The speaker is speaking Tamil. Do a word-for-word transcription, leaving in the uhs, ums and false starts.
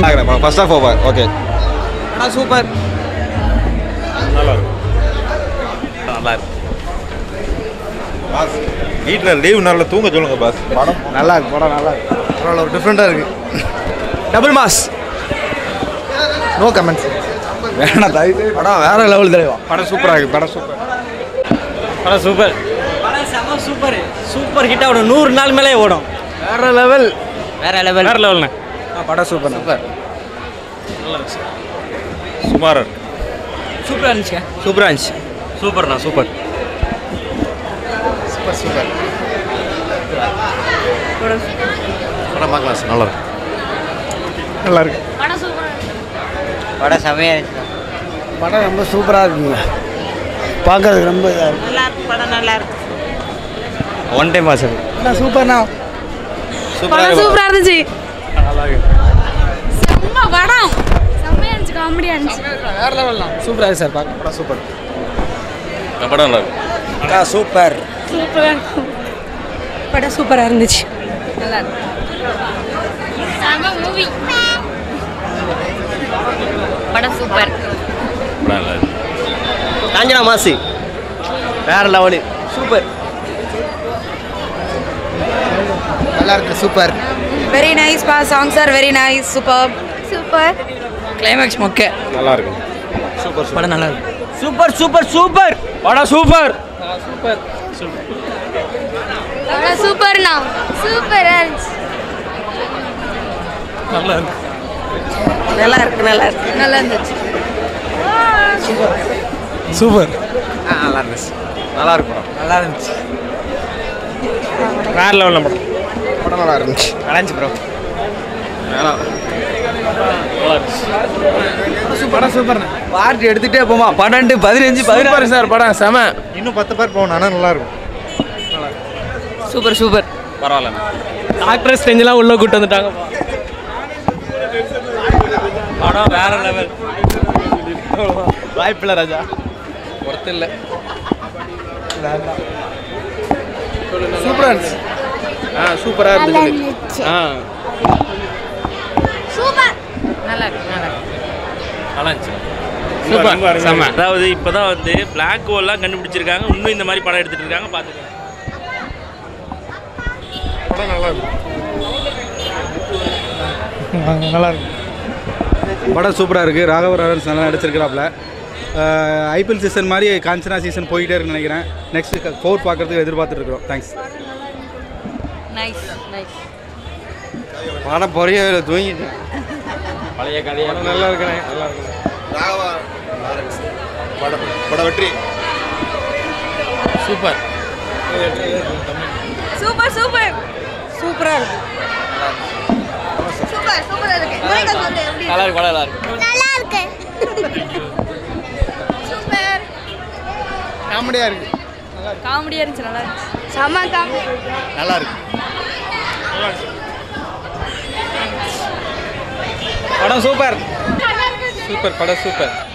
நல்லா இருக்கிறேன். First half over okay. படம் சூப்பர். நல்லா இருக்கு. நல்லா இருக்கு. பாஸ் வீட்டில் லீவ் நாளில் தூங்க சொல்லுங்க பாஸ். படம் நல்லா இருக்கு. படம் நல்லா இருக்கு. பரவாயில்ல, ஒரு டிஃப்ரெண்ட்டாக இருக்கு. Double mass. No comments. வேணா தயவு படம் வேற லெவல் தலைவா. படம் சூப்பராக இருக்குது. படம் சூப்பர். படம் சூப்பர். படம் செம சூப்பர். சூப்பர் ஹிட் ஆகணும். நூறு நாள் மேலே ஓடும். வேற லெவல். வேற லெவல். வேற லெவல்ண்ணே. படம் சூப்பர். சூப்பர். நல்லா இருந்துச்சு. சுமாராக இருக்கு. சூப்பராக இருந்துச்சு. சூப்பராக இருந்துச்சு. சூப்பர்ண்ணா சூப்பர். Super super. படம் பார்க்கலாம் சார். நல்லா இருக்கு. நல்லா இருக்கு. படம் சூப்பர். படம் செமையாக இருந்துச்சு. படம் ரொம்ப சூப்பராக இருக்குங்க. பார்க்கறதுக்கு ரொம்ப இதாக இருக்கு. நல்லா இருக்கு. படம் நல்லா இருக்கு. One time watch. சூப்பர்ண்ணா. படம் சூப்பரா இருந்துச்சு. செம்ம படம். செம்மையா இருந்துச்சு. காமெடியா இருந்துச்சு. வேற லெவல் தான். சூப்பராக இருக்கு சார். பார்க்க படம் சூப்பர். படம் நல்லா இருக்கு. சூப்பர். சூப்பரா இருக்கு. படம் சூப்பரா இருந்துச்சு. நல்லா இருக்கு. செம்ம மூவி. படம் சூப்பர். படம் நல்லா இருக்கு. காஞ்சனா மாசி வேற லெவலு. சூப்பர். நல்லா இருக்கு. சூப்பர். வெரி நைஸ் பா. Songs are very nice. Super. Super. Climax மொக்க. நல்லா இருக்கு. சூப்பர். படம் நல்லா இருக்கு. Super super super. படம் சூப்பர். சூப்பர். படம் சூப்பர்ண்ணா. சூப்பரா இருந்துச்சு. நல்லா இருக்கு. நல்லா இருக்கு. நல்லா இருக்கு. நல்லா இருந்துச்சு. சூப்பர். நல்லா இருந்துச்சு. நல்லா இருக்கு. படம் நல்லா இருந்துச்சு. வேற லெவலில் படம். படம் நல்லா இருந்துச்சு. நல்லா இருந்துச்சு ப்ரோ. படம் சூப்பர். பார்ட்டி எடுத்துகிட்டே போமா. பன்னெண்டு பதினஞ்சு பதினாறு சார். படம் செம. இன்னும் பத்து பேர் போகணும். ஆனால் நல்லா இருக்கும். Super super. பரவாயில்ல. டாக்டர் ஸ்டேஞ்செலாம் உள்ளே கூட்டு வந்துட்டாங்க. படம் வேற லெவல். வாய்ப்பில்லை ராஜா. ஒருத்தர் இல்லை. சூப்பராக இருந்துச்சு. ஆ சூப்பராக இருந்துச்சு. ஆ சூப்பர். நல்லா இருக்கு. நல்லா இருக்கு. நல்லா இருந்துச்சு. சூப்பர். செம்ம. அதாவது இப்போ தான் வந்து பிளாக் ஹோல்லாம் கண்டுபிடிச்சிருக்காங்க. இன்னும் இந்த மாதிரி படம் எடுத்துகிட்டு இருக்காங்க. பார்த்துக்கோங்க. படம் நல்லா இருக்கு. நல்லா இருக்கு. படம் சூப்பராக இருக்குது. ராகவ லாரன்ஸ் நல்லா நடிச்சிருக்கிறாப்புல. ஐபிஎல் சீசன் மாதிரி காஞ்சனா சீசன் போயிட்டே இருக்குன்னு நினைக்கிறேன். நெக்ஸ்ட் ஃபோர் பார்க்கறதுக்கு எதிர்பார்த்துட்டு இருக்கிறோம். தேங்க்ஸ். நைஸ். நைஸ். படம் பொறைய தூங்கிட்டேன். பழைய கதையை நல்லா இருக்கிறேன். நல்லா இருக்கு. ராகவ லாரன்ஸ் படம் படம் வெற்றி. சூப்பர். சூப்பர். சூப்பர். சூப்பரா இருக்கு. சூப்பர். சூப்பரா இருக்கு. நல்லா இருக்கு. படம் நல்லா இருக்கு. நல்லா இருக்கு. சூப்பர். காமெடியாக இருக்கு. காமெடியா இருந்துச்சு. நல்லா இருந்துச்சு. செம காமெடி. நல்லா இருக்கு. படம் சூப்பர். சூப்பர். படம் சூப்பர்.